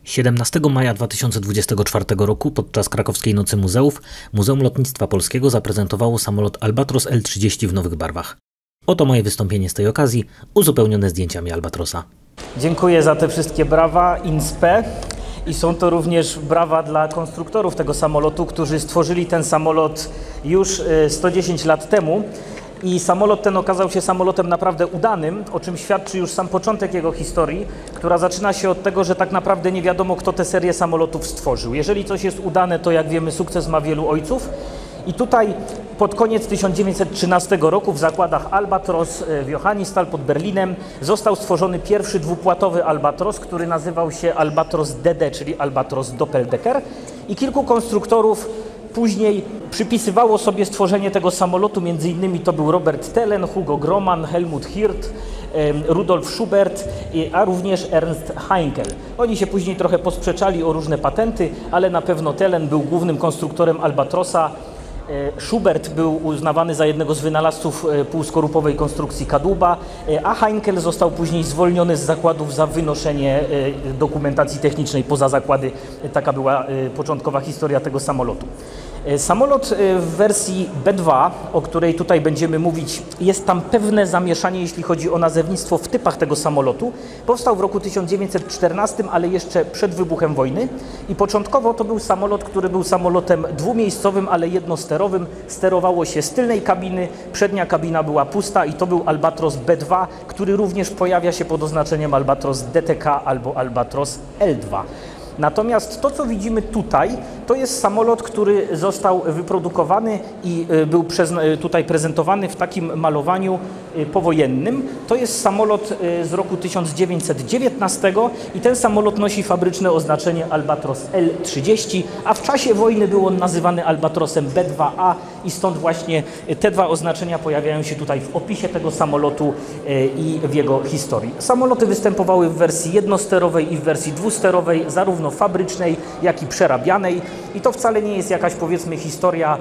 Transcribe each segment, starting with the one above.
17 maja 2024 roku podczas krakowskiej Nocy Muzeów Muzeum Lotnictwa Polskiego zaprezentowało samolot Albatros L-30 w nowych barwach. Oto moje wystąpienie z tej okazji, uzupełnione zdjęciami Albatrosa. Dziękuję za te wszystkie brawa INSPE i są to również brawa dla konstruktorów tego samolotu, którzy stworzyli ten samolot już 110 lat temu. I samolot ten okazał się samolotem naprawdę udanym, o czym świadczy już sam początek jego historii, która zaczyna się od tego, że tak naprawdę nie wiadomo, kto tę serię samolotów stworzył. Jeżeli coś jest udane, to jak wiemy, sukces ma wielu ojców. I tutaj pod koniec 1913 roku w zakładach Albatros w Johannisthal pod Berlinem został stworzony pierwszy dwupłatowy Albatros, który nazywał się Albatros DD, czyli Albatros Doppeldecker. I kilku konstruktorów później przypisywało sobie stworzenie tego samolotu, między innymi to był Robert Telen, Hugo Groman, Helmut Hirt, Rudolf Schubert, a również Ernst Heinkel. Oni się później trochę posprzeczali o różne patenty, ale na pewno Telen był głównym konstruktorem Albatrosa. Schubert był uznawany za jednego z wynalazców półskorupowej konstrukcji kadłuba, a Heinkel został później zwolniony z zakładów za wynoszenie dokumentacji technicznej poza zakłady. Taka była początkowa historia tego samolotu. Samolot w wersji B2, o której tutaj będziemy mówić, jest tam pewne zamieszanie, jeśli chodzi o nazewnictwo w typach tego samolotu. Powstał w roku 1914, ale jeszcze przed wybuchem wojny i początkowo to był samolot, który był samolotem dwumiejscowym, ale jednosterowym. Sterowało się z tylnej kabiny, przednia kabina była pusta i to był Albatros B2, który również pojawia się pod oznaczeniem Albatros DTK albo Albatros L2. Natomiast to, co widzimy tutaj, to jest samolot, który został wyprodukowany i był tutaj prezentowany w takim malowaniu powojennym. To jest samolot z roku 1919 i ten samolot nosi fabryczne oznaczenie Albatros L-30, a w czasie wojny był on nazywany Albatrosem B2A i stąd właśnie te dwa oznaczenia pojawiają się tutaj w opisie tego samolotu i w jego historii. Samoloty występowały w wersji jednosterowej i w wersji dwusterowej, zarówno fabrycznej, jak i przerabianej. I to wcale nie jest jakaś, powiedzmy, historia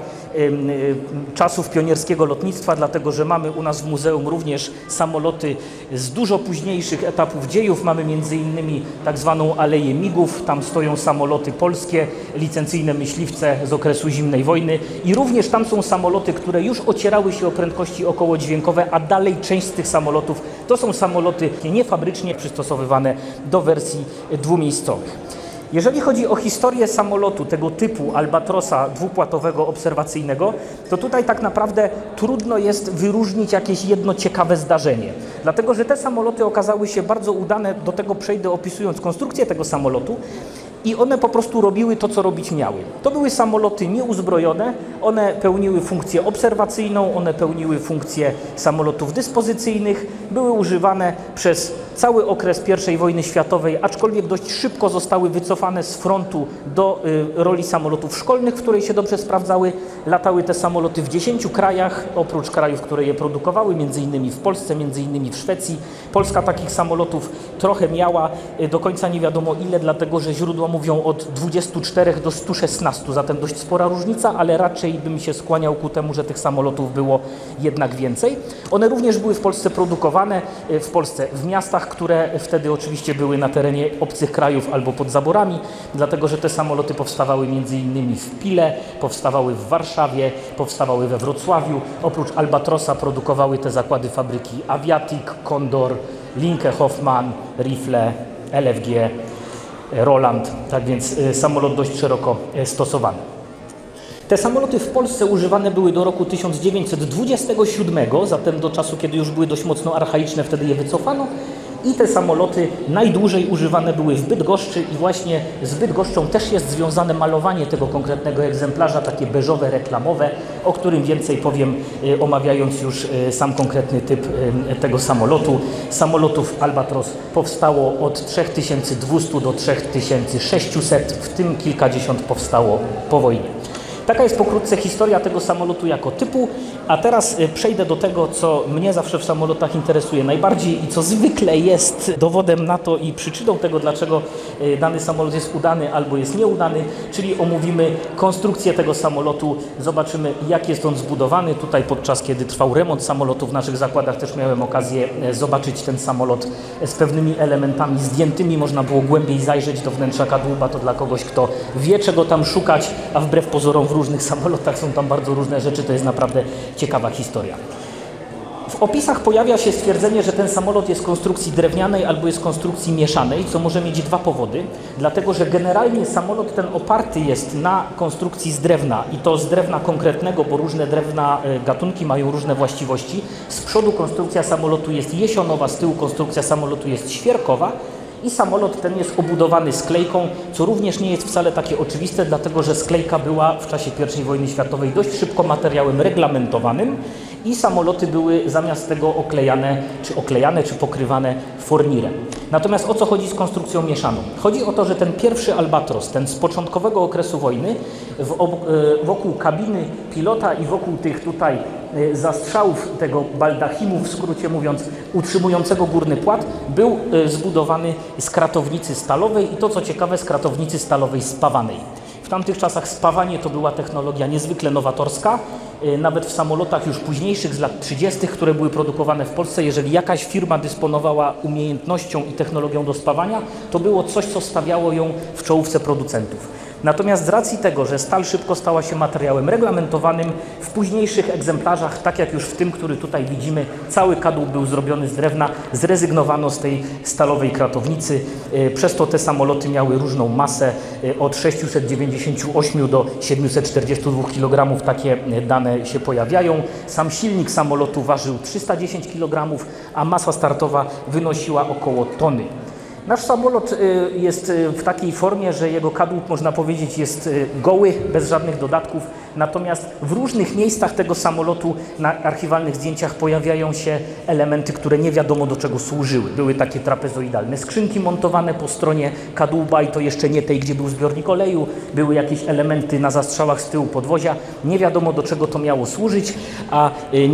czasów pionierskiego lotnictwa, dlatego że mamy u nas w muzeum również samoloty z dużo późniejszych etapów dziejów. Mamy między innymi tak zwaną Aleję Migów, tam stoją samoloty polskie, licencyjne myśliwce z okresu zimnej wojny i również tam są samoloty, które już ocierały się o prędkości okołodźwiękowe, a dalej część z tych samolotów to są samoloty niefabrycznie przystosowywane do wersji dwumiejscowych. Jeżeli chodzi o historię samolotu tego typu Albatrosa dwupłatowego obserwacyjnego, to tutaj tak naprawdę trudno jest wyróżnić jakieś jedno ciekawe zdarzenie. Dlatego, że te samoloty okazały się bardzo udane, do tego przejdę opisując konstrukcję tego samolotu, i one po prostu robiły to, co robić miały. To były samoloty nieuzbrojone, one pełniły funkcję obserwacyjną, one pełniły funkcję samolotów dyspozycyjnych, były używane przez cały okres I wojny światowej, aczkolwiek dość szybko zostały wycofane z frontu do roli samolotów szkolnych, w której się dobrze sprawdzały. Latały te samoloty w 10 krajach, oprócz krajów, które je produkowały, między innymi w Polsce, między innymi w Szwecji. Polska takich samolotów trochę miała, do końca nie wiadomo ile, dlatego że źródła mówią od 24 do 116, zatem dość spora różnica, ale raczej bym się skłaniał ku temu, że tych samolotów było jednak więcej. One również były w Polsce produkowane, w miastach, które wtedy oczywiście były na terenie obcych krajów albo pod zaborami, dlatego że te samoloty powstawały między innymi w Pile, powstawały w Warszawie, powstawały we Wrocławiu. Oprócz Albatrosa produkowały te zakłady fabryki Aviatik, Condor, Linke Hofmann, Rifle, LFG, Roland, tak więc samolot dość szeroko stosowany. Te samoloty w Polsce używane były do roku 1927, zatem do czasu, kiedy już były dość mocno archaiczne, wtedy je wycofano. I te samoloty najdłużej używane były w Bydgoszczy i właśnie z Bydgoszczą też jest związane malowanie tego konkretnego egzemplarza, takie beżowe, reklamowe, o którym więcej powiem, omawiając już sam konkretny typ tego samolotu. Samolotów Albatros powstało od 3200 do 3600, w tym kilkadziesiąt powstało po wojnie. Taka jest pokrótce historia tego samolotu jako typu, a teraz przejdę do tego, co mnie zawsze w samolotach interesuje najbardziej i co zwykle jest dowodem na to i przyczyną tego, dlaczego dany samolot jest udany albo jest nieudany, czyli omówimy konstrukcję tego samolotu, zobaczymy, jak jest on zbudowany. Tutaj podczas kiedy trwał remont samolotu w naszych zakładach też miałem okazję zobaczyć ten samolot z pewnymi elementami zdjętymi, można było głębiej zajrzeć do wnętrza kadłuba, to dla kogoś, kto wie, czego tam szukać, a wbrew pozorom w różnych samolotach są tam bardzo różne rzeczy, to jest naprawdę ciekawa historia. W opisach pojawia się stwierdzenie, że ten samolot jest konstrukcji drewnianej albo jest konstrukcji mieszanej, co może mieć dwa powody. Dlatego, że generalnie samolot ten oparty jest na konstrukcji z drewna i to z drewna konkretnego, bo różne drewna, gatunki mają różne właściwości. Z przodu konstrukcja samolotu jest jesionowa, z tyłu konstrukcja samolotu jest świerkowa. I samolot ten jest obudowany sklejką, co również nie jest wcale takie oczywiste, dlatego że sklejka była w czasie I wojny światowej dość szybko materiałem reglamentowanym i samoloty były zamiast tego oklejane czy pokrywane fornirem. Natomiast o co chodzi z konstrukcją mieszaną? Chodzi o to, że ten pierwszy Albatros, ten z początkowego okresu wojny, wokół kabiny pilota i wokół tych tutaj zastrzałów tego baldachimu, w skrócie mówiąc, utrzymującego górny płat, był zbudowany z kratownicy stalowej i to, co ciekawe, z kratownicy stalowej spawanej. W tamtych czasach spawanie to była technologia niezwykle nowatorska. Nawet w samolotach już późniejszych z lat 30., które były produkowane w Polsce, jeżeli jakaś firma dysponowała umiejętnością i technologią do spawania, to było coś, co stawiało ją w czołówce producentów. Natomiast z racji tego, że stal szybko stała się materiałem reglamentowanym, w późniejszych egzemplarzach, tak jak już w tym, który tutaj widzimy, cały kadłub był zrobiony z drewna, zrezygnowano z tej stalowej kratownicy. Przez to te samoloty miały różną masę, od 698 do 742 kg, takie dane się pojawiają. Sam silnik samolotu ważył 310 kg, a masa startowa wynosiła około tony. Nasz samolot jest w takiej formie, że jego kadłub, można powiedzieć, jest goły, bez żadnych dodatków. Natomiast w różnych miejscach tego samolotu na archiwalnych zdjęciach pojawiają się elementy, które nie wiadomo do czego służyły. Były takie trapezoidalne skrzynki montowane po stronie kadłuba i to jeszcze nie tej, gdzie był zbiornik oleju. Były jakieś elementy na zastrzałach z tyłu podwozia. Nie wiadomo do czego to miało służyć, a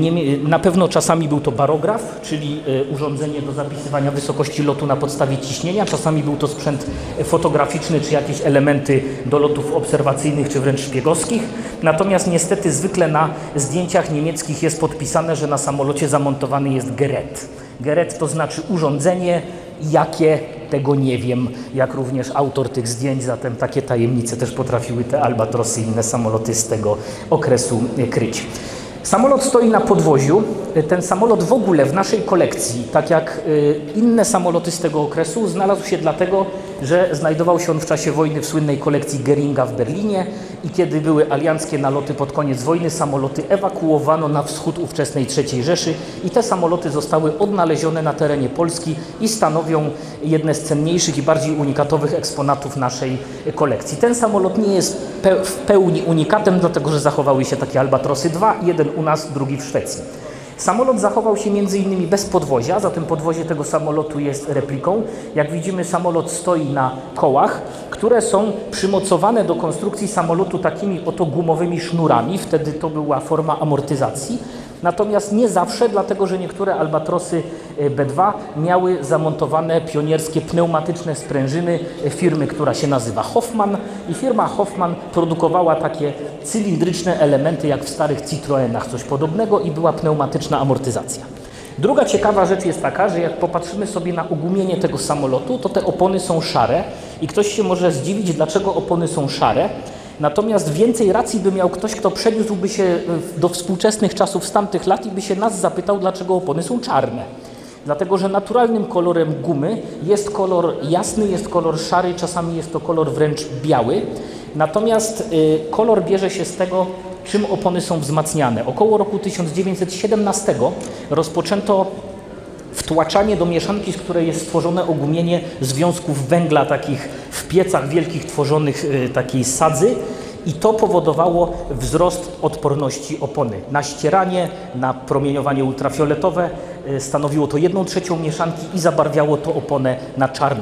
na pewno czasami był to barograf, czyli urządzenie do zapisywania wysokości lotu na podstawie ciśnienia. Czasami był to sprzęt fotograficzny, czy jakieś elementy do lotów obserwacyjnych, czy wręcz szpiegowskich. Natomiast niestety zwykle na zdjęciach niemieckich jest podpisane, że na samolocie zamontowany jest Gerät. Gerät to znaczy urządzenie, jakie tego nie wiem, jak również autor tych zdjęć, zatem takie tajemnice też potrafiły te Albatrosy i inne samoloty z tego okresu kryć. Samolot stoi na podwoziu. Ten samolot w ogóle w naszej kolekcji, tak jak inne samoloty z tego okresu, znalazł się dlatego, że znajdował się on w czasie wojny w słynnej kolekcji Goeringa w Berlinie i kiedy były alianckie naloty pod koniec wojny, samoloty ewakuowano na wschód ówczesnej III Rzeszy i te samoloty zostały odnalezione na terenie Polski i stanowią jedne z cenniejszych i bardziej unikatowych eksponatów naszej kolekcji. Ten samolot nie jest w pełni unikatem, dlatego że zachowały się takie Albatrosy 2, jeden u nas, drugi w Szwecji. Samolot zachował się m.in. bez podwozia, zatem podwozie tego samolotu jest repliką. Jak widzimy, samolot stoi na kołach, które są przymocowane do konstrukcji samolotu takimi oto gumowymi sznurami. Wtedy to była forma amortyzacji. Natomiast nie zawsze, dlatego że niektóre Albatrosy B2 miały zamontowane pionierskie pneumatyczne sprężyny firmy, która się nazywa Hoffmann i firma Hoffmann produkowała takie cylindryczne elementy jak w starych Citroenach, coś podobnego i była pneumatyczna amortyzacja. Druga ciekawa rzecz jest taka, że jak popatrzymy sobie na ogumienie tego samolotu, to te opony są szare i ktoś się może zdziwić, dlaczego opony są szare. Natomiast więcej racji by miał ktoś, kto przeniósłby się do współczesnych czasów z tamtych lat i by się nas zapytał, dlaczego opony są czarne. Dlatego, że naturalnym kolorem gumy jest kolor jasny, jest kolor szary, czasami jest to kolor wręcz biały. Natomiast kolor bierze się z tego, czym opony są wzmacniane. Około roku 1917 rozpoczęto wtłaczanie do mieszanki, z której jest stworzone ogumienie związków węgla takich w piecach wielkich tworzonych takiej sadzy i to powodowało wzrost odporności opony. Na ścieranie, na promieniowanie ultrafioletowe stanowiło to 1/3 mieszanki i zabarwiało to oponę na czarno.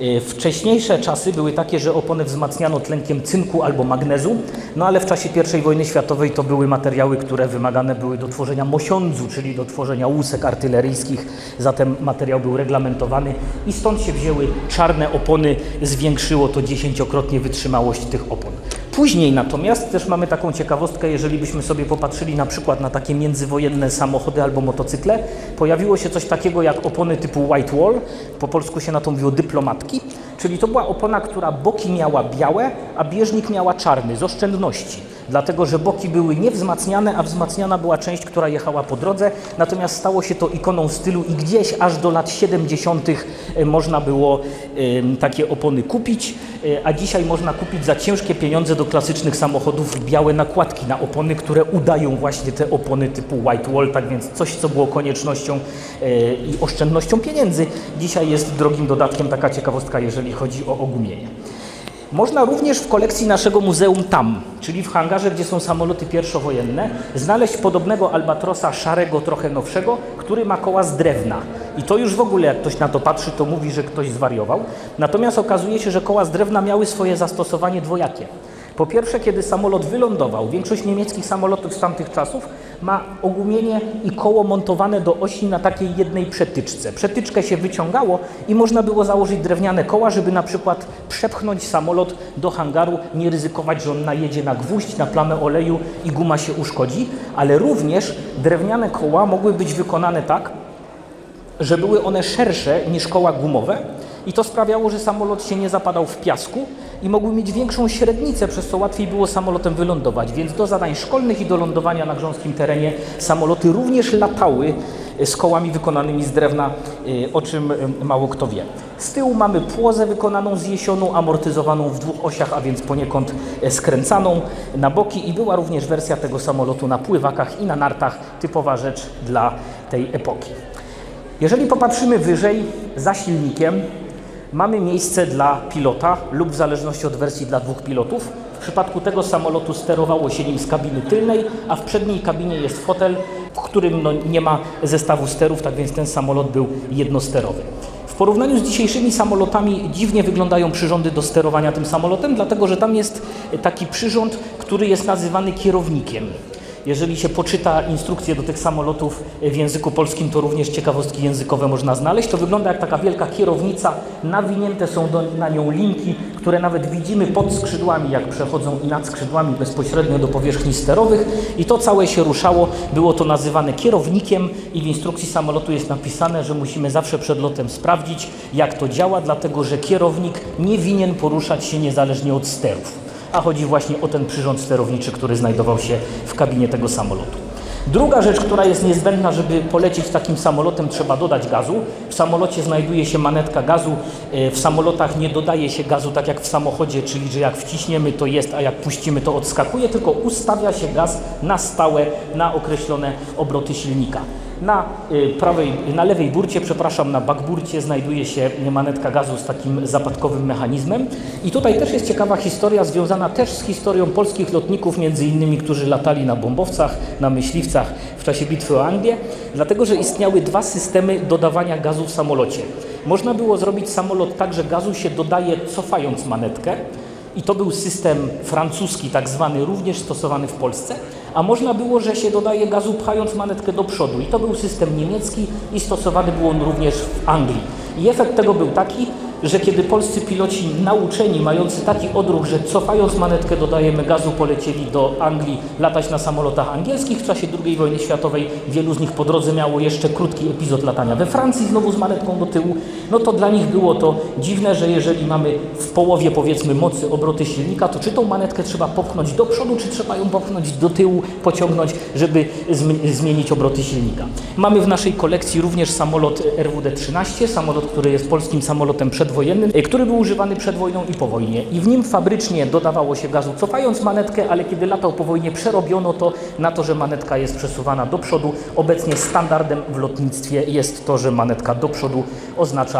Wcześniejsze czasy były takie, że opony wzmacniano tlenkiem cynku albo magnezu, no ale w czasie I wojny światowej to były materiały, które wymagane były do tworzenia mosiądzu, czyli do tworzenia łusek artyleryjskich, zatem materiał był reglamentowany i stąd się wzięły czarne opony, zwiększyło to 10-krotnie wytrzymałość tych opon. Później natomiast też mamy taką ciekawostkę, jeżeli byśmy sobie popatrzyli na przykład na takie międzywojenne samochody albo motocykle, pojawiło się coś takiego jak opony typu white wall, po polsku się na to mówiło dyplomatki, czyli to była opona, która boki miała białe, a bieżnik miała czarny, z oszczędności. Dlatego, że boki były niewzmacniane, a wzmacniana była część, która jechała po drodze, natomiast stało się to ikoną stylu i gdzieś aż do lat 70. można było takie opony kupić, a dzisiaj można kupić za ciężkie pieniądze do klasycznych samochodów białe nakładki na opony, które udają właśnie te opony typu white wall, tak więc coś, co było koniecznością i oszczędnością pieniędzy, dzisiaj jest drogim dodatkiem. Taka ciekawostka, jeżeli chodzi o ogumienie. Można również w kolekcji naszego muzeum tam, czyli w hangarze, gdzie są samoloty pierwszowojenne, znaleźć podobnego Albatrosa szarego, trochę nowszego, który ma koła z drewna. I to już w ogóle, jak ktoś na to patrzy, to mówi, że ktoś zwariował. Natomiast okazuje się, że koła z drewna miały swoje zastosowanie dwojakie. Po pierwsze, kiedy samolot wylądował, większość niemieckich samolotów z tamtych czasów ma ogumienie i koło montowane do osi na takiej jednej przetyczce. Przetyczkę się wyciągało i można było założyć drewniane koła, żeby na przykład przepchnąć samolot do hangaru, nie ryzykować, że on najedzie na gwóźdź, na plamę oleju i guma się uszkodzi, ale również drewniane koła mogły być wykonane tak, że były one szersze niż koła gumowe i to sprawiało, że samolot się nie zapadał w piasku i mogły mieć większą średnicę, przez co łatwiej było samolotem wylądować. Więc do zadań szkolnych i do lądowania na grząskim terenie samoloty również latały z kołami wykonanymi z drewna, o czym mało kto wie. Z tyłu mamy płozę wykonaną z jesionu, amortyzowaną w dwóch osiach, a więc poniekąd skręcaną na boki i była również wersja tego samolotu na pływakach i na nartach, typowa rzecz dla tej epoki. Jeżeli popatrzymy wyżej, za silnikiem mamy miejsce dla pilota lub w zależności od wersji dla dwóch pilotów. W przypadku tego samolotu sterowało się nim z kabiny tylnej, a w przedniej kabinie jest fotel, w którym nie ma zestawu sterów, tak więc ten samolot był jednosterowy. W porównaniu z dzisiejszymi samolotami dziwnie wyglądają przyrządy do sterowania tym samolotem, dlatego że tam jest taki przyrząd, który jest nazywany kierownikiem. Jeżeli się poczyta instrukcje do tych samolotów w języku polskim, to również ciekawostki językowe można znaleźć. To wygląda jak taka wielka kierownica, nawinięte są na nią linki, które nawet widzimy pod skrzydłami, jak przechodzą i nad skrzydłami bezpośrednio do powierzchni sterowych i to całe się ruszało. Było to nazywane kierownikiem i w instrukcji samolotu jest napisane, że musimy zawsze przed lotem sprawdzić, jak to działa, dlatego że kierownik nie winien poruszać się niezależnie od sterów. A chodzi właśnie o ten przyrząd sterowniczy, który znajdował się w kabinie tego samolotu. Druga rzecz, która jest niezbędna, żeby polecieć takim samolotem, trzeba dodać gazu. W samolocie znajduje się manetka gazu. W samolotach nie dodaje się gazu tak jak w samochodzie, czyli że jak wciśniemy to jest, a jak puścimy to odskakuje, tylko ustawia się gaz na stałe, na określone obroty silnika. Na lewej burcie, na bakburcie znajduje się manetka gazu z takim zapadkowym mechanizmem. I tutaj też jest ciekawa historia związana też z historią polskich lotników, między innymi, którzy latali na bombowcach, na myśliwcach w czasie bitwy o Anglię, dlatego że istniały dwa systemy dodawania gazu w samolocie. Można było zrobić samolot tak, że gazu się dodaje cofając manetkę i to był system francuski, tak zwany, również stosowany w Polsce, a można było, że się dodaje gazu pchając manetkę do przodu i to był system niemiecki i stosowany był on również w Anglii. I efekt tego był taki, że kiedy polscy piloci nauczeni, mający taki odruch, że cofając manetkę dodajemy gazu, polecieli do Anglii latać na samolotach angielskich w czasie II wojny światowej, wielu z nich po drodze miało jeszcze krótki epizod latania we Francji, znowu z manetką do tyłu, no to dla nich było to dziwne, że jeżeli mamy w połowie, powiedzmy, mocy obroty silnika, to czy tą manetkę trzeba popchnąć do przodu, czy trzeba ją popchnąć do tyłu, pociągnąć, żeby zmienić obroty silnika. Mamy w naszej kolekcji również samolot RWD-13, samolot, który jest polskim samolotem przedwojennym, który był używany przed wojną i po wojnie. I w nim fabrycznie dodawało się gazu cofając manetkę, ale kiedy latał po wojnie, przerobiono to na to, że manetka jest przesuwana do przodu. Obecnie standardem w lotnictwie jest to, że manetka do przodu oznacza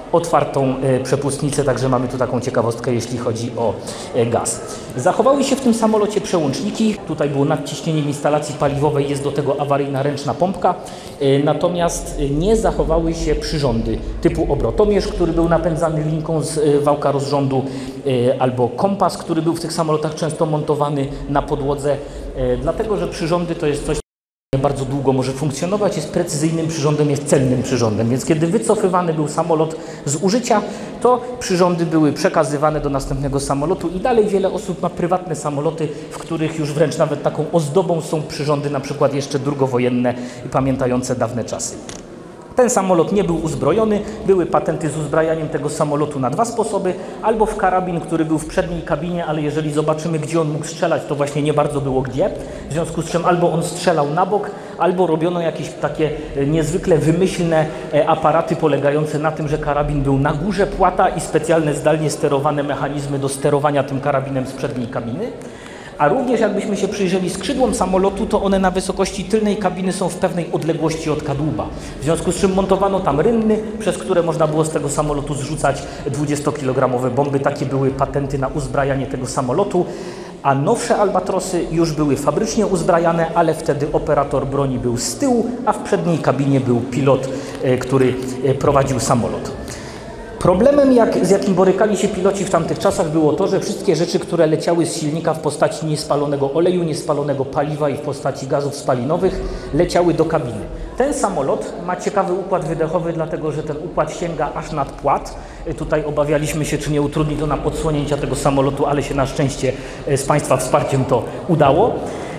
otwartą przepustnicę, także mamy tu taką ciekawostkę, jeśli chodzi o gaz. Zachowały się w tym samolocie przełączniki. Tutaj było nadciśnienie w instalacji paliwowej, jest do tego awaryjna ręczna pompka. Natomiast nie zachowały się przyrządy typu obrotomierz, który był napędzany linką z wałka rozrządu, albo kompas, który był w tych samolotach często montowany na podłodze, dlatego że przyrządy to jest coś, bardzo długo może funkcjonować, jest precyzyjnym przyrządem, jest celnym przyrządem, więc kiedy wycofywany był samolot z użycia, to przyrządy były przekazywane do następnego samolotu i dalej wiele osób ma prywatne samoloty, w których już wręcz nawet taką ozdobą są przyrządy na przykład jeszcze drugowojenne i pamiętające dawne czasy. Ten samolot nie był uzbrojony, były patenty z uzbrajaniem tego samolotu na dwa sposoby, albo w karabin, który był w przedniej kabinie, ale jeżeli zobaczymy, gdzie on mógł strzelać, to właśnie nie bardzo było gdzie, w związku z czym albo on strzelał na bok, albo robiono jakieś takie niezwykle wymyślne aparaty polegające na tym, że karabin był na górze płata i specjalne zdalnie sterowane mechanizmy do sterowania tym karabinem z przedniej kabiny. A również jakbyśmy się przyjrzeli skrzydłom samolotu, to one na wysokości tylnej kabiny są w pewnej odległości od kadłuba. W związku z czym montowano tam rynny, przez które można było z tego samolotu zrzucać 20-kilogramowe bomby. Takie były patenty na uzbrajanie tego samolotu. A nowsze Albatrosy już były fabrycznie uzbrajane, ale wtedy operator broni był z tyłu, a w przedniej kabinie był pilot, który prowadził samolot. Problemem, z jakim borykali się piloci w tamtych czasach, było to, że wszystkie rzeczy, które leciały z silnika w postaci niespalonego oleju, niespalonego paliwa i w postaci gazów spalinowych, leciały do kabiny. Ten samolot ma ciekawy układ wydechowy, dlatego że ten układ sięga aż nad płat. Tutaj obawialiśmy się, czy nie utrudni to nam odsłonięcia tego samolotu, ale się na szczęście z Państwa wsparciem to udało.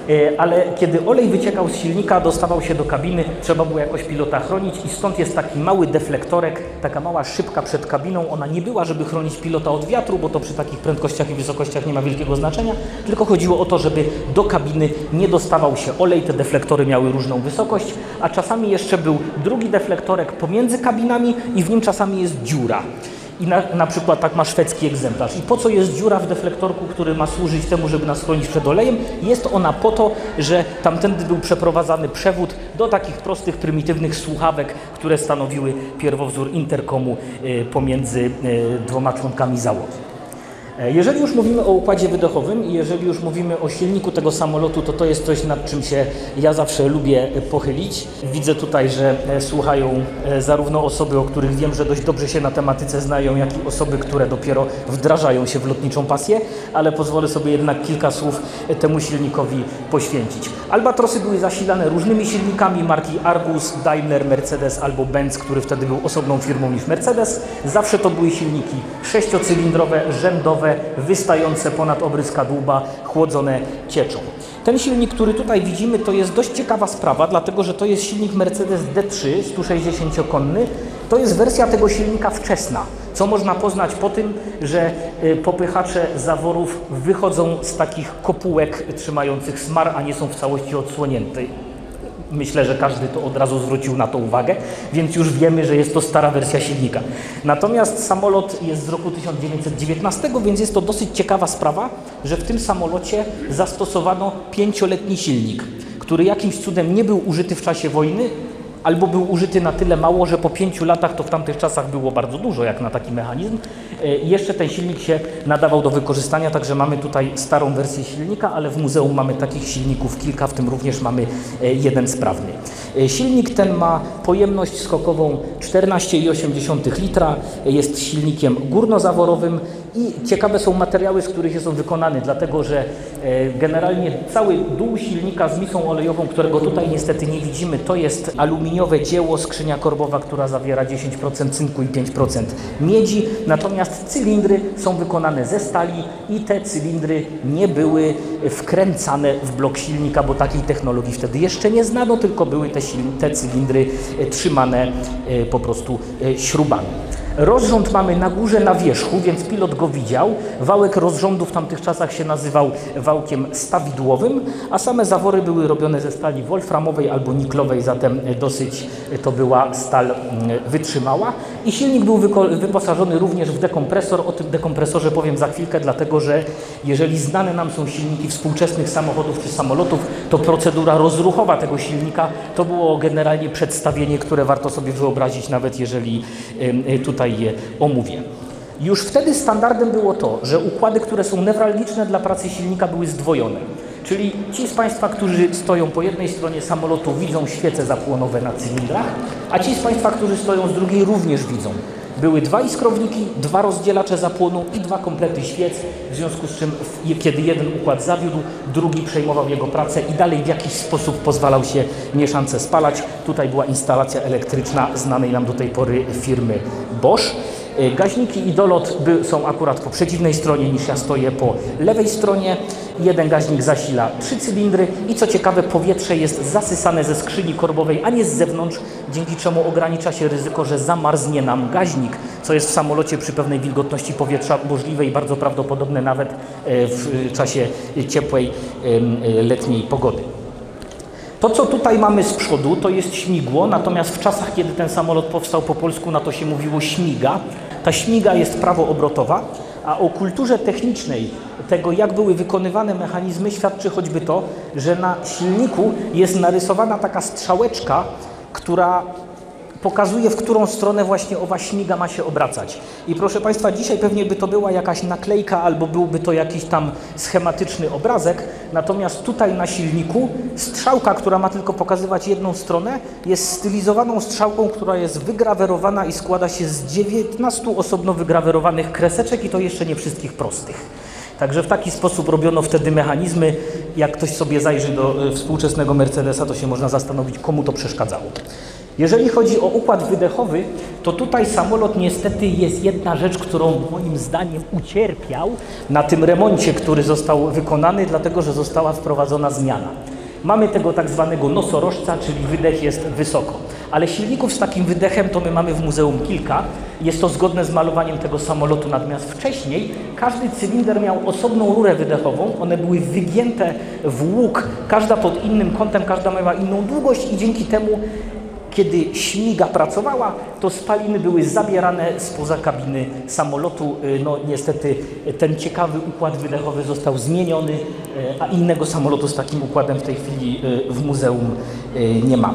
Ale kiedy olej wyciekał z silnika, dostawał się do kabiny, trzeba było jakoś pilota chronić i stąd jest taki mały deflektorek, taka mała szybka przed kabiną. Ona nie była, żeby chronić pilota od wiatru, bo to przy takich prędkościach i wysokościach nie ma wielkiego znaczenia, tylko chodziło o to, żeby do kabiny nie dostawał się olej. Te deflektory miały różną wysokość, a czasami jeszcze był drugi deflektorek pomiędzy kabinami i w nim czasami jest dziura. I na przykład tak ma szwedzki egzemplarz. I po co jest dziura w deflektorku, który ma służyć temu, żeby nas chronić przed olejem? Jest ona po to, że tamtędy był przeprowadzany przewód do takich prostych, prymitywnych słuchawek, które stanowiły pierwowzór interkomu pomiędzy dwoma członkami załogi. Jeżeli już mówimy o układzie wydechowym i jeżeli już mówimy o silniku tego samolotu, to jest coś, nad czym się ja zawsze lubię pochylić. Widzę tutaj, że słuchają zarówno osoby, o których wiem, że dość dobrze się na tematyce znają, jak i osoby, które dopiero wdrażają się w lotniczą pasję, ale pozwolę sobie jednak kilka słów temu silnikowi poświęcić. Albatrosy były zasilane różnymi silnikami marki Argus, Daimler, Mercedes albo Benz, który wtedy był osobną firmą niż Mercedes. Zawsze to były silniki sześciocylindrowe, rzędowe, wystające ponad obrys kadłuba, chłodzone cieczą. Ten silnik, który tutaj widzimy, to jest dość ciekawa sprawa, dlatego że to jest silnik Mercedes D3, 160-konny. To jest wersja tego silnika wczesna, co można poznać po tym, że popychacze zaworów wychodzą z takich kopułek trzymających smar, a nie są w całości odsłonięte. Myślę, że każdy to od razu zwrócił na to uwagę, więc już wiemy, że jest to stara wersja silnika. Natomiast samolot jest z roku 1919, więc jest to dosyć ciekawa sprawa, że w tym samolocie zastosowano 5-letni silnik, który jakimś cudem nie był użyty w czasie wojny, albo był użyty na tyle mało, że po 5 latach to w tamtych czasach było bardzo dużo, jak na taki mechanizm. I jeszcze ten silnik się nadawał do wykorzystania, także mamy tutaj starą wersję silnika, ale w muzeum mamy takich silników kilka, w tym również mamy jeden sprawny. Silnik ten ma pojemność skokową 14,8 litra, jest silnikiem górnozaworowym i ciekawe są materiały, z których jest on wykonany, dlatego że generalnie cały dół silnika z misą olejową, którego tutaj niestety nie widzimy, to jest aluminiowe dzieło, skrzynia korbowa, która zawiera 10% cynku i 5% miedzi, natomiast cylindry są wykonane ze stali i te cylindry nie były wkręcane w blok silnika, bo takiej technologii wtedy jeszcze nie znano, tylko były te cylindry trzymane po prostu śrubami. Rozrząd mamy na górze, na wierzchu, więc pilot go widział. Wałek rozrządu w tamtych czasach się nazywał wałkiem stawidłowym, a same zawory były robione ze stali wolframowej albo niklowej, zatem dosyć to była stal wytrzymała. I silnik był wyposażony również w dekompresor. O tym dekompresorze powiem za chwilkę, dlatego że jeżeli znane nam są silniki współczesnych samochodów czy samolotów, to procedura rozruchowa tego silnika to było generalnie przedstawienie, które warto sobie wyobrazić, nawet jeżeli tutaj tutaj je omówię. Już wtedy standardem było to, że układy, które są newralgiczne dla pracy silnika, były zdwojone. Czyli ci z Państwa, którzy stoją po jednej stronie samolotu, widzą świece zapłonowe na cylindrach, a ci z Państwa, którzy stoją z drugiej, również widzą. Były 2 iskrowniki, 2 rozdzielacze zapłonu i 2 komplety świec, w związku z czym kiedy jeden układ zawiódł, drugi przejmował jego pracę i dalej w jakiś sposób pozwalał się mieszance spalać. Tutaj była instalacja elektryczna znanej nam do tej pory firmy Bosch. Gaźniki i dolot są akurat po przeciwnej stronie niż ja stoję, po lewej stronie. Jeden gaźnik zasila 3 cylindry i co ciekawe, powietrze jest zasysane ze skrzyni korbowej, a nie z zewnątrz, dzięki czemu ogranicza się ryzyko, że zamarznie nam gaźnik, co jest w samolocie przy pewnej wilgotności powietrza możliwe i bardzo prawdopodobne nawet w czasie ciepłej letniej pogody. To, co tutaj mamy z przodu, to jest śmigło, natomiast w czasach, kiedy ten samolot powstał, po polsku na to się mówiło śmiga. Ta śmiga jest prawoobrotowa, a o kulturze technicznej tego, jak były wykonywane mechanizmy, świadczy choćby to, że na silniku jest narysowana taka strzałeczka, która pokazuje, w którą stronę właśnie owa śmiga ma się obracać. I proszę Państwa, dzisiaj pewnie by to była jakaś naklejka albo byłby to jakiś tam schematyczny obrazek, natomiast tutaj na silniku strzałka, która ma tylko pokazywać jedną stronę, jest stylizowaną strzałką, która jest wygrawerowana i składa się z 19 osobno wygrawerowanych kreseczek i to jeszcze nie wszystkich prostych. Także w taki sposób robiono wtedy mechanizmy. Jak ktoś sobie zajrzy do współczesnego Mercedesa, to się można zastanowić, komu to przeszkadzało. Jeżeli chodzi o układ wydechowy, to tutaj samolot niestety jest jedna rzecz, którą moim zdaniem ucierpiał na tym remoncie, który został wykonany, dlatego że została wprowadzona zmiana. Mamy tego tak zwanego nosorożca, czyli wydech jest wysoko. Ale silników z takim wydechem to my mamy w muzeum kilka. Jest to zgodne z malowaniem tego samolotu, natomiast wcześniej każdy cylinder miał osobną rurę wydechową. One były wygięte w łuk, każda pod innym kątem, każda miała inną długość i dzięki temu, kiedy śmiga pracowała, to spaliny były zabierane spoza kabiny samolotu. No niestety ten ciekawy układ wydechowy został zmieniony, a innego samolotu z takim układem w tej chwili w muzeum nie mamy.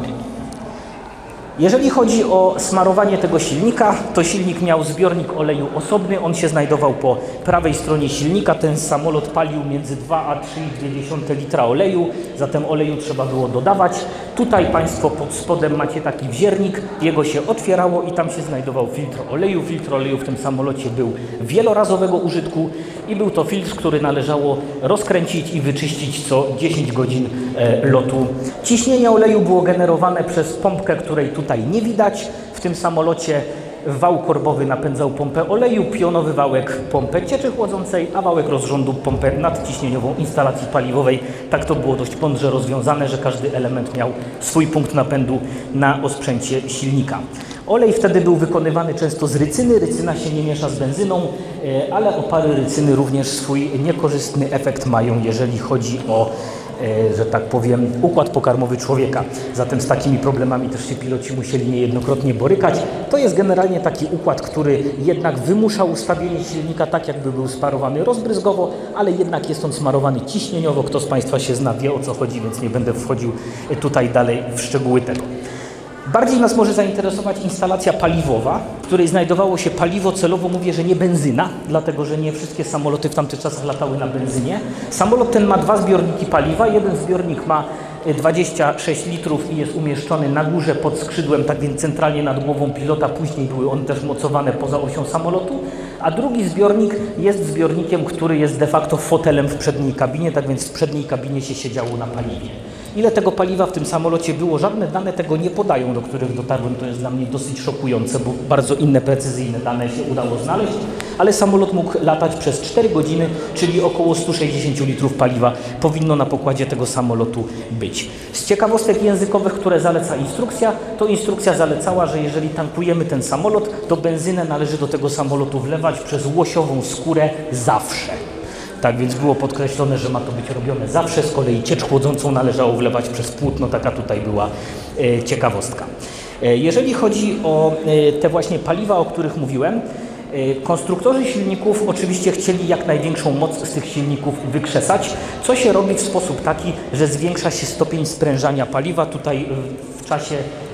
Jeżeli chodzi o smarowanie tego silnika, to silnik miał zbiornik oleju osobny, on się znajdował po prawej stronie silnika. Ten samolot palił między 2 a 3,2 litra oleju, zatem oleju trzeba było dodawać. Tutaj Państwo pod spodem macie taki wziernik, jego się otwierało i tam się znajdował filtr oleju. Filtr oleju w tym samolocie był wielorazowego użytku i był to filtr, który należało rozkręcić i wyczyścić co 10 godzin lotu. Ciśnienie oleju było generowane przez pompkę, której tutaj nie widać. W tym samolocie wał korbowy napędzał pompę oleju, pionowy wałek pompę cieczy chłodzącej, a wałek rozrządu pompę nadciśnieniową instalacji paliwowej. Tak to było dość mądrze rozwiązane, że każdy element miał swój punkt napędu na osprzęcie silnika. Olej wtedy był wykonywany często z rycyny. Rycyna się nie miesza z benzyną, ale opary rycyny również swój niekorzystny efekt mają, jeżeli chodzi o, że tak powiem, układ pokarmowy człowieka. Zatem z takimi problemami też się piloci musieli niejednokrotnie borykać. To jest generalnie taki układ, który jednak wymusza ustawienie silnika tak, jakby był sparowany rozbryzgowo, ale jednak jest on smarowany ciśnieniowo. Kto z Państwa się zna, wie, o co chodzi, więc nie będę wchodził tutaj dalej w szczegóły tego. Bardziej nas może zainteresować instalacja paliwowa, w której znajdowało się paliwo, celowo mówię, że nie benzyna, dlatego że nie wszystkie samoloty w tamtych czasach latały na benzynie. Samolot ten ma 2 zbiorniki paliwa. Jeden zbiornik ma 26 litrów i jest umieszczony na górze pod skrzydłem, tak więc centralnie nad głową pilota. Później były one też mocowane poza osią samolotu. A drugi zbiornik jest zbiornikiem, który jest de facto fotelem w przedniej kabinie, tak więc w przedniej kabinie się siedziało na paliwie. Ile tego paliwa w tym samolocie było? Żadne dane tego nie podają, do których dotarłem. To jest dla mnie dosyć szokujące, bo bardzo inne precyzyjne dane się udało znaleźć. Ale samolot mógł latać przez 4 godziny, czyli około 160 litrów paliwa powinno na pokładzie tego samolotu być. Z ciekawostek językowych, które zaleca instrukcja, to instrukcja zalecała, że jeżeli tankujemy ten samolot, to benzynę należy do tego samolotu wlewać przez łosiową skórę zawsze. Tak więc było podkreślone, że ma to być robione zawsze, z kolei ciecz chłodzącą należało wlewać przez płótno, taka tutaj była ciekawostka. Jeżeli chodzi o te właśnie paliwa, o których mówiłem, konstruktorzy silników oczywiście chcieli jak największą moc z tych silników wykrzesać, co się robi w sposób taki, że zwiększa się stopień sprężania paliwa. Tutaj w czasie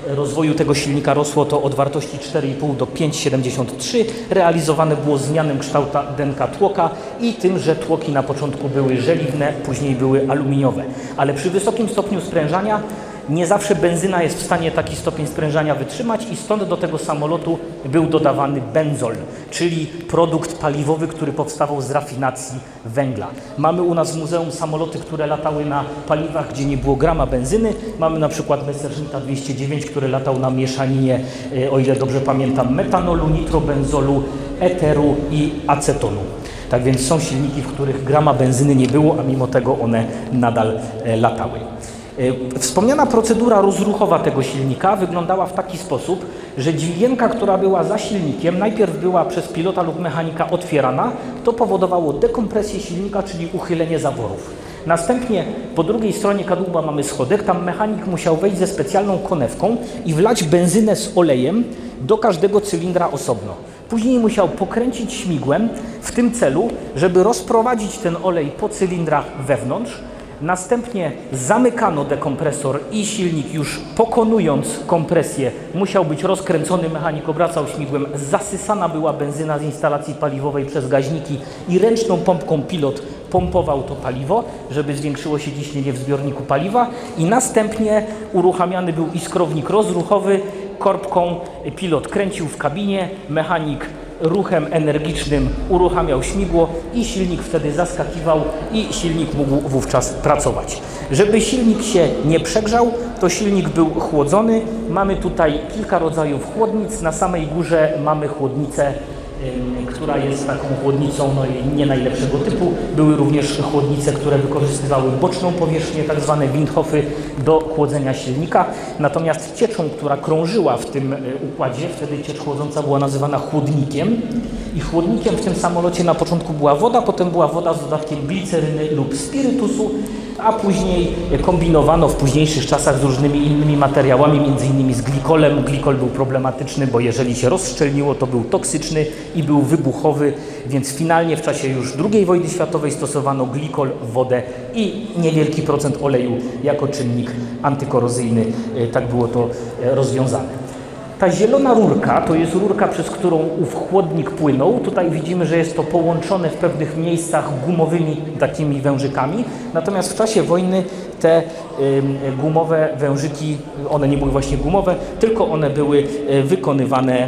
rozwoju tego silnika rosło to od wartości 4,5 do 5,73. Realizowane było zmianą kształtu denka tłoka i tym, że tłoki na początku były żeliwne, później były aluminiowe. Ale przy wysokim stopniu sprężania nie zawsze benzyna jest w stanie taki stopień sprężania wytrzymać i stąd do tego samolotu był dodawany benzol, czyli produkt paliwowy, który powstawał z rafinacji węgla. Mamy u nas w muzeum samoloty, które latały na paliwach, gdzie nie było grama benzyny. Mamy na przykład Messerschmitta 209, który latał na mieszaninie, o ile dobrze pamiętam, metanolu, nitrobenzolu, eteru i acetonu. Tak więc są silniki, w których grama benzyny nie było, a mimo tego one nadal latały. Wspomniana procedura rozruchowa tego silnika wyglądała w taki sposób, że dźwigienka, która była za silnikiem, najpierw była przez pilota lub mechanika otwierana. To powodowało dekompresję silnika, czyli uchylenie zaworów. Następnie po drugiej stronie kadłuba mamy schodek, tam mechanik musiał wejść ze specjalną konewką i wlać benzynę z olejem do każdego cylindra osobno. Później musiał pokręcić śmigłem w tym celu, żeby rozprowadzić ten olej po cylindrach wewnątrz. Następnie zamykano dekompresor i silnik, już pokonując kompresję, musiał być rozkręcony, mechanik obracał śmigłem, zasysana była benzyna z instalacji paliwowej przez gaźniki i ręczną pompką pilot pompował to paliwo, żeby zwiększyło się ciśnienie w zbiorniku paliwa i następnie uruchamiany był iskrownik rozruchowy, korbką pilot kręcił w kabinie, mechanik ruchem energicznym uruchamiał śmigło i silnik wtedy zaskakiwał i silnik mógł wówczas pracować. Żeby silnik się nie przegrzał, to silnik był chłodzony. Mamy tutaj kilka rodzajów chłodnic. Na samej górze mamy chłodnicę, która jest taką chłodnicą nie najlepszego typu. Były również chłodnice, które wykorzystywały boczną powierzchnię, tak zwane windhofy, do chłodzenia silnika. Natomiast cieczą, która krążyła w tym układzie, wtedy ciecz chłodząca była nazywana chłodnikiem. I chłodnikiem w tym samolocie na początku była woda, potem była woda z dodatkiem gliceryny lub spirytusu, a później kombinowano w późniejszych czasach z różnymi innymi materiałami, między innymi z glikolem. Glikol był problematyczny, bo jeżeli się rozszczelniło, to był toksyczny i był wybuchowy, więc finalnie w czasie już II wojny światowej stosowano glikol, wodę i niewielki procent oleju jako czynnik antykorozyjny. Tak było to rozwiązane. Ta zielona rurka to jest rurka, przez którą ów chłodnik płynął. Tutaj widzimy, że jest to połączone w pewnych miejscach gumowymi takimi wężykami. Natomiast w czasie wojny te gumowe wężyki, one nie były właśnie gumowe, tylko one były wykonywane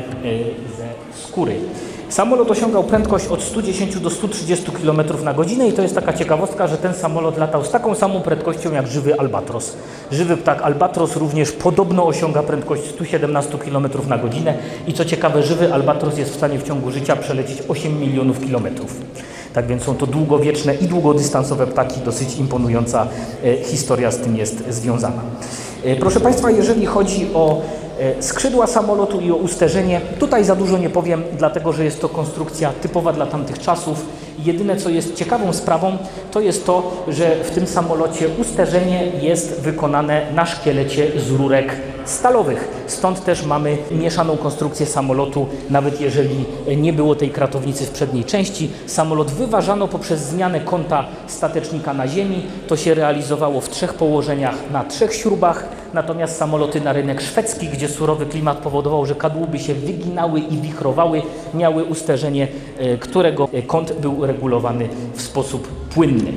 ze skóry. Samolot osiągał prędkość od 110 do 130 km na godzinę i to jest taka ciekawostka, że ten samolot latał z taką samą prędkością jak żywy albatros. Żywy ptak albatros również podobno osiąga prędkość 117 km na godzinę i co ciekawe, żywy albatros jest w stanie w ciągu życia przelecieć 8 milionów kilometrów. Tak więc są to długowieczne i długodystansowe ptaki, dosyć imponująca historia z tym jest związana. Proszę Państwa, jeżeli chodzi o skrzydła samolotu i o usterzenie, tutaj za dużo nie powiem, dlatego że jest to konstrukcja typowa dla tamtych czasów. Jedyne, co jest ciekawą sprawą, to jest to, że w tym samolocie usterzenie jest wykonane na szkielecie z rurek stalowych. Stąd też mamy mieszaną konstrukcję samolotu, nawet jeżeli nie było tej kratownicy w przedniej części. Samolot wyważano poprzez zmianę kąta statecznika na ziemi. To się realizowało w 3 położeniach na 3 śrubach. Natomiast samoloty na rynek szwedzki, gdzie surowy klimat powodował, że kadłuby się wyginały i wichrowały, miały usterzenie, którego kąt był regulowany w sposób płynny.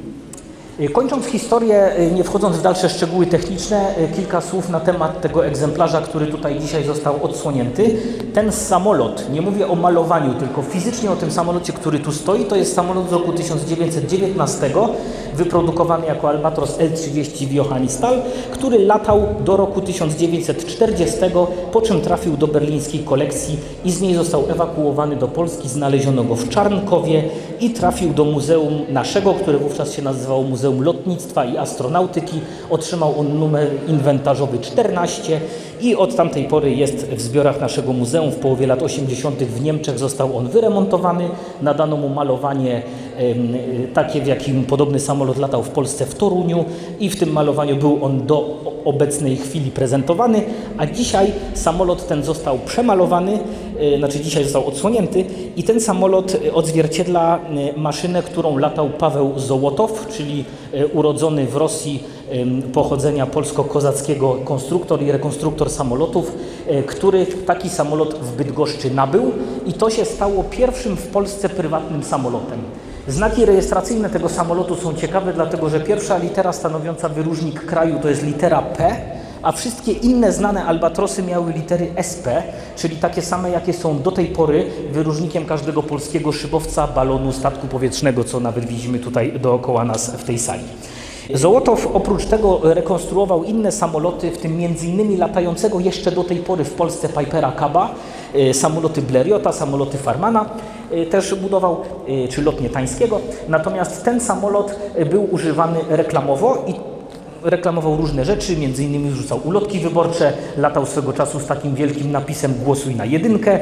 Kończąc historię, nie wchodząc w dalsze szczegóły techniczne, kilka słów na temat tego egzemplarza, który tutaj dzisiaj został odsłonięty. Ten samolot, nie mówię o malowaniu, tylko fizycznie o tym samolocie, który tu stoi, to jest samolot z roku 1919, wyprodukowany jako Albatros L-30 w Johannisthal, który latał do roku 1940, po czym trafił do berlińskiej kolekcji i z niej został ewakuowany do Polski. Znaleziono go w Czarnkowie i trafił do muzeum naszego, które wówczas się nazywało Muzeum Lotnictwa i Astronautyki. Otrzymał on numer inwentarzowy 14 i od tamtej pory jest w zbiorach naszego muzeum. W połowie lat 80. w Niemczech został on wyremontowany, nadano mu malowanie takie, w jakim podobny samolot latał w Polsce w Toruniu i w tym malowaniu był on do obecnej chwili prezentowany, a dzisiaj samolot ten został przemalowany znaczy dzisiaj został odsłonięty i ten samolot odzwierciedla maszynę, którą latał Paweł Zołotow, czyli urodzony w Rosji pochodzenia polsko-kozackiego konstruktor i rekonstruktor samolotów, który taki samolot w Bydgoszczy nabył i to się stało pierwszym w Polsce prywatnym samolotem. Znaki rejestracyjne tego samolotu są ciekawe, dlatego że pierwsza litera stanowiąca wyróżnik kraju to jest litera P, a wszystkie inne znane albatrosy miały litery SP, czyli takie same, jakie są do tej pory wyróżnikiem każdego polskiego szybowca, balonu, statku powietrznego, co nawet widzimy tutaj dookoła nas w tej sali. Zołotow oprócz tego rekonstruował inne samoloty, w tym m.in. latającego jeszcze do tej pory w Polsce Pipera Caba, samoloty Blériota, samoloty Farmana też budował, czy lotnie Tańskiego. Natomiast ten samolot był używany reklamowo i reklamował różne rzeczy, między innymi rzucał ulotki wyborcze, latał swego czasu z takim wielkim napisem "Głosuj na jedynkę".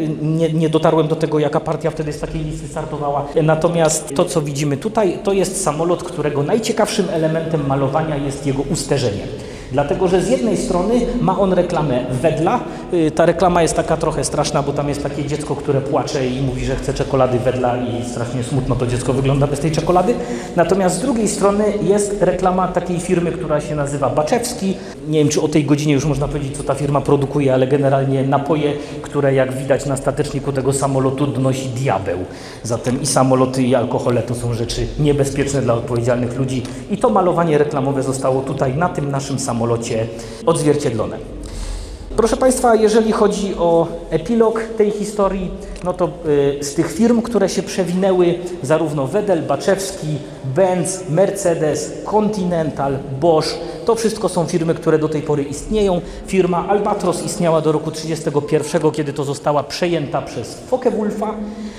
Nie dotarłem do tego, jaka partia wtedy z takiej listy startowała. Natomiast to, co widzimy tutaj, to jest samolot, którego najciekawszym elementem malowania jest jego usterzenie. Dlatego, że z jednej strony ma on reklamę Wedla. Ta reklama jest taka trochę straszna, bo tam jest takie dziecko, które płacze i mówi, że chce czekolady Wedla i strasznie smutno to dziecko wygląda bez tej czekolady. Natomiast z drugiej strony jest reklama takiej firmy, która się nazywa Baczewski. Nie wiem, czy o tej godzinie już można powiedzieć, co ta firma produkuje, ale generalnie napoje, które jak widać na stateczniku tego samolotu donosi diabeł. Zatem i samoloty, i alkohole to są rzeczy niebezpieczne dla odpowiedzialnych ludzi i to malowanie reklamowe zostało tutaj na tym naszym samolocie odzwierciedlone. Proszę Państwa, jeżeli chodzi o epilog tej historii, no to z tych firm, które się przewinęły, zarówno Wedel, Baczewski, Benz, Mercedes, Continental, Bosch, to wszystko są firmy, które do tej pory istnieją. Firma Albatros istniała do roku 1931, kiedy to została przejęta przez Focke-Wulfa.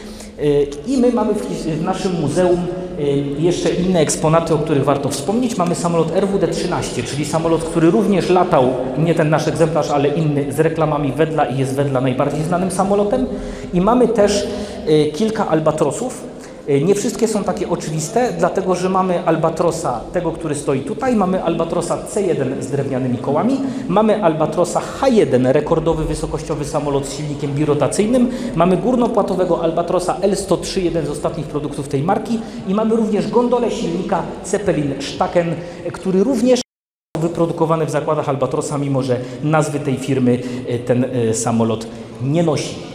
I my mamy w naszym muzeum jeszcze inne eksponaty, o których warto wspomnieć. Mamy samolot RWD-13, czyli samolot, który również latał, nie ten nasz egzemplarz, ale inny, z reklamami Wedla i jest Wedla najbardziej znanym samolotem. I mamy też kilka Albatrosów. Nie wszystkie są takie oczywiste, dlatego że mamy Albatrosa, tego, który stoi tutaj, mamy Albatrosa C1 z drewnianymi kołami, mamy Albatrosa H1, rekordowy wysokościowy samolot z silnikiem birotacyjnym, mamy górnopłatowego Albatrosa L103, jeden z ostatnich produktów tej marki i mamy również gondolę silnika Zeppelin Staken, który również wyprodukowany w zakładach Albatrosa, mimo że nazwy tej firmy ten samolot nie nosi.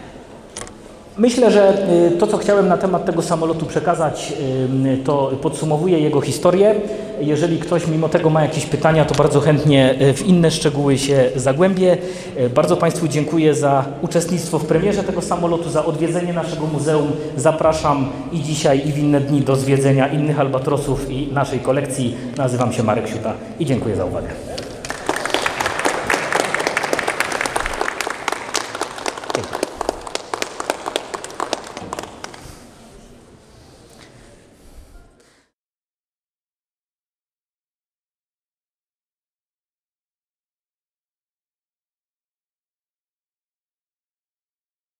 Myślę, że to, co chciałem na temat tego samolotu przekazać, to podsumowuje jego historię. Jeżeli ktoś mimo tego ma jakieś pytania, to bardzo chętnie w inne szczegóły się zagłębię. Bardzo Państwu dziękuję za uczestnictwo w premierze tego samolotu, za odwiedzenie naszego muzeum. Zapraszam i dzisiaj, i w inne dni do zwiedzenia innych Albatrosów i naszej kolekcji. Nazywam się Marek Siuta i dziękuję za uwagę.